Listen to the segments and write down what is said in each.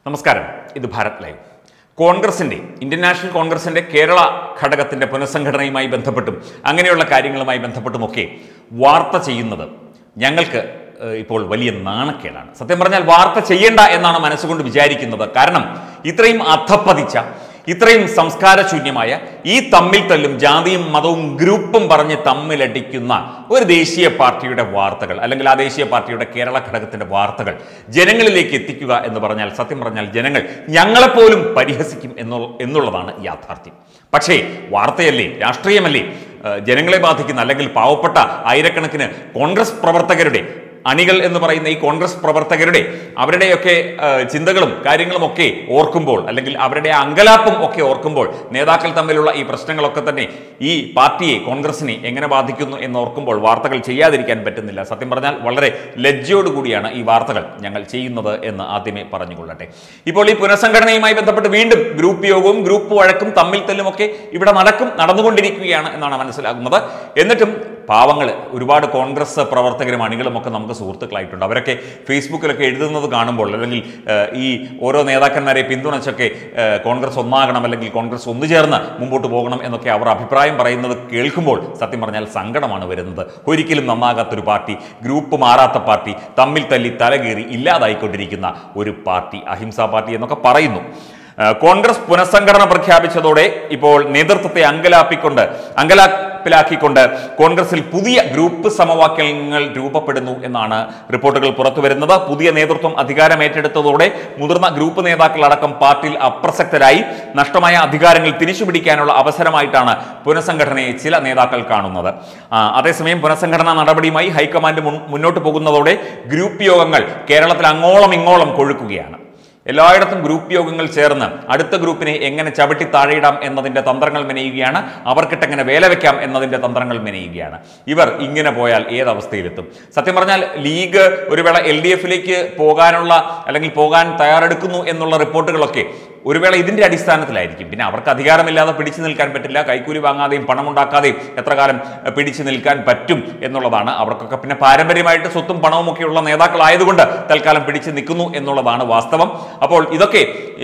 നമസ്കാരം, ഇത് ഭാരത് ലൈവ്. കോൺഗ്രസിന്റെ ഇന്ത്യൻ നാഷണൽ കോൺഗ്രസിന്റെ കേരള ഘടകത്തിന്റെ പുനഃസംഘടനയുമായി ബന്ധപ്പെട്ടും അങ്ങനെയുള്ള കാര്യങ്ങളുമായി ബന്ധപ്പെട്ടുമൊക്കെ വാർത്ത ചെയ്യുന്നത് ഞങ്ങൾക്ക് ഇപ്പോൾ വലിയ നാണക്കേടാണ്. സത്യം പറഞ്ഞാൽ വാർത്ത ചെയ്യേണ്ട എന്നാണ് മനസ്സുകൊണ്ട് വിചാരിക്കുന്നത്. കാരണം ഇത്രയും അധപ്പതിച്ച, ഇത്രയും സംസ്കാരശൂന്യമായ, ഈ തമ്മിൽ തല്ലും ജാതിയും മതവും ഗ്രൂപ്പും പറഞ്ഞ് തമ്മിലടിക്കുന്ന ഒരു ദേശീയ പാർട്ടിയുടെ വാർത്തകൾ, അല്ലെങ്കിൽ ആ ദേശീയ പാർട്ടിയുടെ കേരള ഘടകത്തിന്റെ വാർത്തകൾ ജനങ്ങളിലേക്ക് എത്തിക്കുക എന്ന് പറഞ്ഞാൽ, സത്യം പറഞ്ഞാൽ ജനങ്ങൾ ഞങ്ങളെപ്പോലും പരിഹസിക്കും എന്നുള്ളതാണ് യാഥാർത്ഥ്യം. പക്ഷേ വാർത്തയല്ലേ, രാഷ്ട്രീയമല്ലേ ജനങ്ങളെ ബാധിക്കുന്ന, അല്ലെങ്കിൽ പാവപ്പെട്ട ആയിരക്കണക്കിന് കോൺഗ്രസ് പ്രവർത്തകരുടെ അണികൾ എന്ന് പറയുന്ന ഈ കോൺഗ്രസ് പ്രവർത്തകരുടെ അവരുടെയൊക്കെ ചിന്തകളും കാര്യങ്ങളും ഒക്കെ ഓർക്കുമ്പോൾ, അല്ലെങ്കിൽ അവരുടെ അങ്കലാപ്പും ഒക്കെ ഓർക്കുമ്പോൾ, നേതാക്കൾ തമ്മിലുള്ള ഈ പ്രശ്നങ്ങളൊക്കെ തന്നെ ഈ പാർട്ടിയെ, കോൺഗ്രസിനെ എങ്ങനെ ബാധിക്കുന്നു എന്ന് ഓർക്കുമ്പോൾ വാർത്തകൾ ചെയ്യാതിരിക്കാൻ പറ്റുന്നില്ല. സത്യം പറഞ്ഞാൽ വളരെ ലജ്ജയോടുകൂടിയാണ് ഈ വാർത്തകൾ ഞങ്ങൾ ചെയ്യുന്നത് എന്ന് ആദ്യമേ പറഞ്ഞുകൊള്ളട്ടെ. ഇപ്പോൾ ഈ പുനഃസംഘടനയുമായി ബന്ധപ്പെട്ട് വീണ്ടും ഗ്രൂപ്പ് യോഗവും ഗ്രൂപ്പ് വഴക്കും തമ്മിൽ തല്ലുമൊക്കെ ഇവിടെ നടന്നുകൊണ്ടിരിക്കുകയാണ് എന്നാണ് മനസ്സിലാകുന്നത്. എന്നിട്ടും പാവങ്ങൾ, ഒരുപാട് കോൺഗ്രസ് പ്രവർത്തകരും അണികളും ഒക്കെ നമുക്ക് സുഹൃത്തുക്കളായിട്ടുണ്ട്. അവരൊക്കെ ഫേസ്ബുക്കിലൊക്കെ എഴുതുന്നത് കാണുമ്പോൾ, അല്ലെങ്കിൽ ഈ ഓരോ നേതാക്കന്മാരെ പിന്തുണച്ചൊക്കെ കോൺഗ്രസ് ഒന്നാകണം, അല്ലെങ്കിൽ കോൺഗ്രസ് ഒന്നുചേർന്ന് മുമ്പോട്ട് പോകണം എന്നൊക്കെ അവർ അഭിപ്രായം പറയുന്നത് കേൾക്കുമ്പോൾ സത്യം പറഞ്ഞാൽ സങ്കടമാണ് വരുന്നത്. ഒരിക്കലും നന്നാകാത്തൊരു പാർട്ടി, ഗ്രൂപ്പ് മാറാത്ത പാർട്ടി, തമ്മിൽ തല്ലി തലകീറി ഇല്ലാതായിക്കൊണ്ടിരിക്കുന്ന ഒരു പാർട്ടി, അഹിംസാ പാർട്ടി എന്നൊക്കെ പറയുന്നു. കോൺഗ്രസ് പുനഃസംഘടന പ്രഖ്യാപിച്ചതോടെ ഇപ്പോൾ നേതൃത്വത്തെ അങ്കലാപ്പിലാക്കിക്കൊണ്ട് കോൺഗ്രസിൽ പുതിയ ഗ്രൂപ്പ് സമവാക്യങ്ങൾ രൂപപ്പെടുന്നു എന്നാണ് റിപ്പോർട്ടുകൾ പുറത്തുവരുന്നത്. പുതിയ നേതൃത്വം അധികാരം ഏറ്റെടുത്തതോടെ മുതിർന്ന ഗ്രൂപ്പ് നേതാക്കളടക്കം പാർട്ടിയിൽ അപ്രസക്തരായി. നഷ്ടമായ അധികാരങ്ങൾ തിരിച്ചുപിടിക്കാനുള്ള അവസരമായിട്ടാണ് പുനഃസംഘടനയെ ചില നേതാക്കൾ കാണുന്നത്. അതേസമയം പുനഃസംഘടനാ നടപടിയുമായി ഹൈക്കമാൻഡ് മുന്നോട്ട് പോകുന്നതോടെ ഗ്രൂപ്പ് യോഗങ്ങൾ കേരളത്തിൽ അങ്ങോളം ഇങ്ങോളം കൊഴുക്കുകയാണ്. എല്ലായിടത്തും ഗ്രൂപ്പ് യോഗങ്ങൾ ചേർന്ന് അടുത്ത ഗ്രൂപ്പിനെ എങ്ങനെ ചവിട്ടി താഴെയിടാം എന്നതിൻ്റെ തന്ത്രങ്ങൾ മെനയുകയാണ്. അവർക്കിട്ടെങ്ങനെ വേല വെക്കാം എന്നതിൻ്റെ തന്ത്രങ്ങൾ മെനയുകയാണ്. ഇവർ ഇങ്ങനെ പോയാൽ ഏതവസ്ഥയിലെത്തും? സത്യം പറഞ്ഞാൽ ലീഗ് ഒരു വേള LDF പോകാനുള്ള, അല്ലെങ്കിൽ പോകാൻ തയ്യാറെടുക്കുന്നു എന്നുള്ള റിപ്പോർട്ടുകളൊക്കെ ഒരു വേള ഇതിൻ്റെ അടിസ്ഥാനത്തിലായിരിക്കും. പിന്നെ അവർക്ക് അധികാരമില്ലാതെ പിടിച്ചു നിൽക്കാൻ പറ്റില്ല. കൈക്കൂലി വാങ്ങാതെയും പണമുണ്ടാക്കാതെയും എത്ര കാലം പിടിച്ചു നിൽക്കാൻ പറ്റും എന്നുള്ളതാണ്. അവർക്കൊക്കെ പിന്നെ പാരമ്പര്യമായിട്ട് സ്വത്തും പണവും ഒക്കെയുള്ള നേതാക്കളായതുകൊണ്ട് തൽക്കാലം പിടിച്ചു നിൽക്കുന്നു എന്നുള്ളതാണ് വാസ്തവം. അപ്പോൾ ഇതൊക്കെ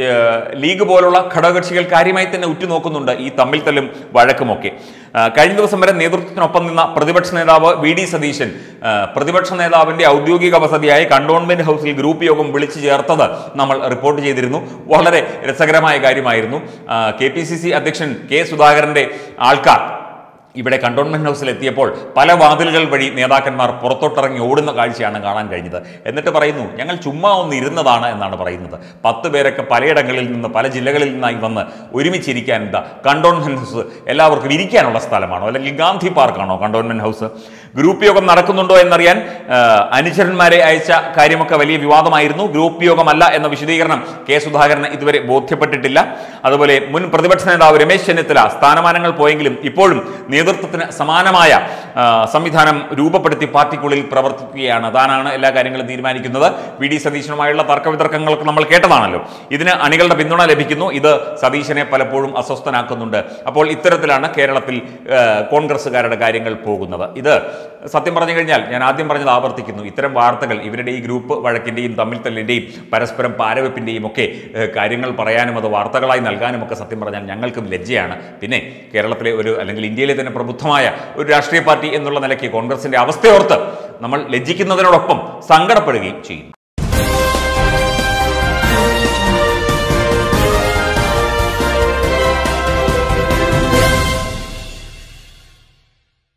ലീഗ് പോലുള്ള ഘടകകക്ഷികൾ കാര്യമായി തന്നെ ഉറ്റുനോക്കുന്നുണ്ട്, ഈ തമ്മിൽ തല്ലും വഴക്കുമൊക്കെ. കഴിഞ്ഞ ദിവസം വരെ നേതൃത്വത്തിനൊപ്പം നിന്ന പ്രതിപക്ഷ നേതാവ് VD സതീശൻ പ്രതിപക്ഷ നേതാവിന്റെ ഔദ്യോഗിക വസതിയായ കണ്ടോൺമെന്റ് ഹൗസിൽ ഗ്രൂപ്പ് യോഗം വിളിച്ചു ചേർത്തത് നമ്മൾ റിപ്പോർട്ട് ചെയ്തിരുന്നു. വളരെ രസകരമായ കാര്യമായിരുന്നു. kpcc അധ്യക്ഷൻ സുധാകരന്റെ ആൾക്കാർ ഇവിടെ കണ്ടോൺമെന്റ് ഹൗസിൽ എത്തിയപ്പോൾ പല വാതിലുകൾ വഴി നേതാക്കന്മാർ പുറത്തോട്ടിറങ്ങി ഓടുന്ന കാഴ്ചയാണ് കാണാൻ കഴിഞ്ഞത്. എന്നിട്ട് പറയുന്നു, ഞങ്ങൾ ചുമ്മാ ഒന്ന് ഇരുന്നതാണ് എന്നാണ് പറയുന്നത്. 10 പേരൊക്കെ പലയിടങ്ങളിൽ നിന്ന്, പല ജില്ലകളിൽ നിന്നായി വന്ന് ഒരുമിച്ചിരിക്കാൻ എന്താ കണ്ടോൺമെന്റ് ഹൗസ് എല്ലാവർക്കും ഇരിക്കാനുള്ള സ്ഥലമാണോ, അല്ലെങ്കിൽ ഗാന്ധി പാർക്കാണോ കണ്ടോൺമെന്റ് ഹൗസ്? ഗ്രൂപ്പ് യോഗം നടക്കുന്നുണ്ടോ എന്നറിയാൻ അനുചരന്മാരെ അയച്ച കാര്യമൊക്കെ വലിയ വിവാദമായിരുന്നു. ഗ്രൂപ്പ് യോഗമല്ല എന്ന വിശദീകരണം സുധാകരന് ഇതുവരെ ബോധ്യപ്പെട്ടിട്ടില്ല. അതുപോലെ മുൻ പ്രതിപക്ഷ നേതാവ് രമേശ് ചെന്നിത്തല സ്ഥാനമാനങ്ങൾ പോയെങ്കിലും ഇപ്പോഴും നേതൃത്വത്തിന് സമാനമായ സംവിധാനം രൂപപ്പെടുത്തി പാർട്ടിക്കുള്ളിൽ പ്രവർത്തിക്കുകയാണ്. താനാണ് എല്ലാ കാര്യങ്ങളും തീരുമാനിക്കുന്നത്. VD സതീശനുമായുള്ള തർക്കവിതർക്കങ്ങളൊക്കെ നമ്മൾ കേട്ടതാണല്ലോ. ഇതിന് അണികളുടെ പിന്തുണ ലഭിക്കുന്നു. ഇത് സതീശനെ പലപ്പോഴും അസ്വസ്ഥനാക്കുന്നുണ്ട്. അപ്പോൾ ഇത്തരത്തിലാണ് കേരളത്തിൽ കോൺഗ്രസ്സുകാരുടെ കാര്യങ്ങൾ പോകുന്നത്. ഇത് സത്യം പറഞ്ഞു കഴിഞ്ഞാൽ, ഞാൻ ആദ്യം പറഞ്ഞത് ആവർത്തിക്കുന്നു, ഇത്തരം വാർത്തകൾ, ഇവരുടെ ഈ ഗ്രൂപ്പ് വഴക്കിൻ്റെയും തമ്മിൽ തല്ലിൻ്റെയും പരസ്പരം പാരവെപ്പിൻ്റെയും ഒക്കെ കാര്യങ്ങൾ പറയാനും അത് വാർത്തകളായി നൽകാനും ഒക്കെ സത്യം പറഞ്ഞാൽ ഞങ്ങൾക്കും ലജ്ജയാണ്. പിന്നെ കേരളത്തിലെ അല്ലെങ്കിൽ ഇന്ത്യയിലെ തന്നെ പ്രബുദ്ധമായ ഒരു രാഷ്ട്രീയ പാർട്ടി എന്നുള്ള നിലയ്ക്ക് കോൺഗ്രസിന്റെ അവസ്ഥയോർത്ത് നമ്മൾ ലജ്ജിക്കുന്നതിനോടൊപ്പം സങ്കടപ്പെടുകയും ചെയ്യുന്നു.